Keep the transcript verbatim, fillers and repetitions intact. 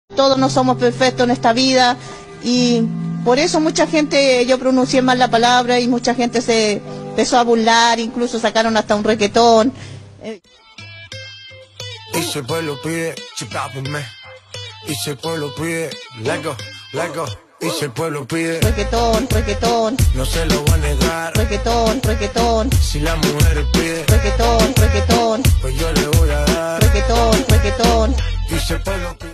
Todos no somos perfectos en esta vida y por eso mucha gente, yo pronuncié mal la palabra y mucha gente se empezó a burlar, incluso sacaron hasta un requetón. Y si el pueblo pide, chipápeme. Y si el pueblo pide, lego, lego. Y si el pueblo pide, Requetón, requetón, no se lo va a negar. requetón, requetón, Si la mujer pide, requetón, requetón, pues yo le voy a dar. requetón, requetón. Y si el pueblo pide